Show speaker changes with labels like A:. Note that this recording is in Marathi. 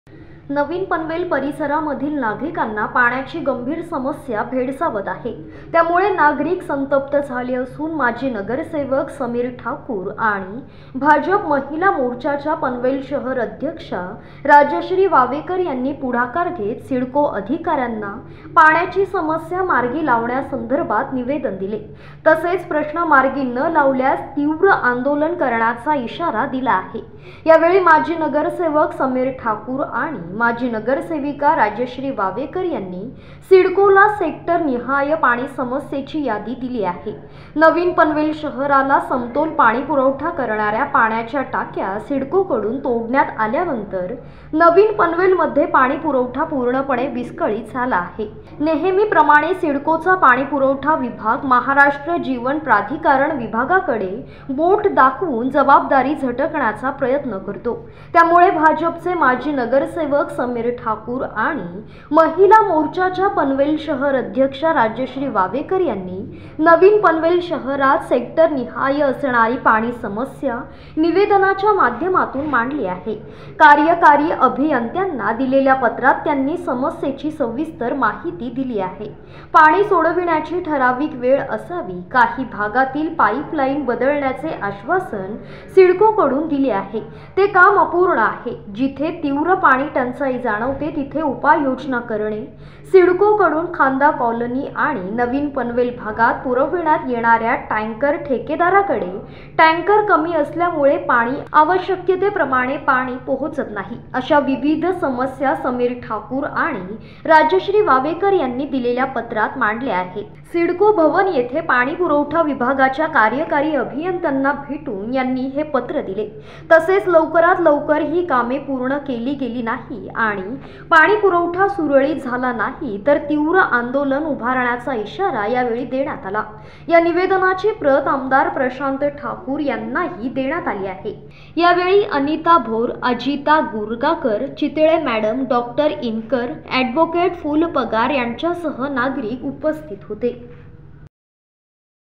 A: नवीन पनवेल परिसरामधील नागरिकांना पाण्याची गंभीर समस्या भेडसावत आहे। त्यामुळे नागरिक संतप्त झाले असून माजी नगरसेवक समीर ठाकूर आणि भाजप महिला मोर्चाच्या पनवेल शहर अध्यक्षा राजश्री वावेकर यांनी पुढाकार घेत सिडको अधिकाऱ्यांना पाण्याची समस्या मार्गी लावण्यासंदर्भात निवेदन दिले। तसेच प्रश्न मार्गी न लावल्यास तीव्र आंदोलन करण्याचा इशारा दिला आहे। यावेळी माजी नगरसेवक समीर ठाकूर आणि माजी नगरसेविका राजश्री वावेकर यांनी सिडकोला सेक्टर निहाय पाणी समस्येची यादी दिली आहे। नवीन पनवेल शहराला समतोल पाणी पुरवठा करणाऱ्या पाण्याच्या टाक्या सिडकोकडून तोडण्यात आल्यानंतर नवीन पनवेलमध्ये पाणी पुरवठा पूर्णपणे विस्कळीत झाला आहे। नेहमीप्रमाणे सिडकोचा पाणी पुरवठा विभाग महाराष्ट्र जीवन प्राधिकरण विभागाकडे बोट दाखवून जबाबदारी झटकण्याचा प्रयत्न करतो। त्यामुळे भाजपचे माजी नगरसेवक समीर ठाकूर आणि महिला मोर्चाच्या पनवेल शहर अध्यक्षा राजश्री वावेकर यांनी नवीन पनवेल शहरात सेक्टर निहाय असणारी पाणी समस्या निवेदनाच्या माध्यमातून मांडली आहे। कार्यकारी अभियंत्यांना दिलेल्या पत्रात त्यांनी समस्येची सविस्तर माहिती दिली आहे। पाणी सोडविण्याची ठराविक वेळ असावी, काही भागातील पाईपलाईन बदलण्याचे आश्वासन सिडकोकडून दिले आहे, ते काम अपूर्ण आहे। जिथे तीव्र पाणी टंचाई जाणवते तिथे उपाययोजना करणे, सिडकोकडून खांदा कॉलनी आणि नवीन पनवेल भागात पुरविण्यात येणाऱ्या टँकर ठेकेदाराकडे टँकर कमी असल्यामुळे पाणी आवश्यकतेप्रमाणे पाणी पोहोचत नाही, अशा विविध समस्या समीर ठाकूर आणि राजश्री वावेकर यांनी दिलेल्या पत्रात मांडल्या आहेत। सिडको भवन येथे पाणी पुरवठा विभागाच्या कार्यकारी अभियंत्यांना भेटून यांनी हे पत्र दिले। तसेच लवकरात लवकर ही कामे पूर्ण केली गेली नाही आणि पाणी पुरवठा सुरळीत झाला नाही तर तीव्र आंदोलन उभारण्याचा इशारा यावेळी देण्यात आला। या निवेदनाची प्रत आमदार प्रशांत ठाकूर यांनाही देण्यात आली आहे। यावेळी Anita Bhor, Ajita Gurgakar, Chitale madam, doctor Inkar, advocate Phulpagar यांच्यासह नागरिक उपस्थित होते।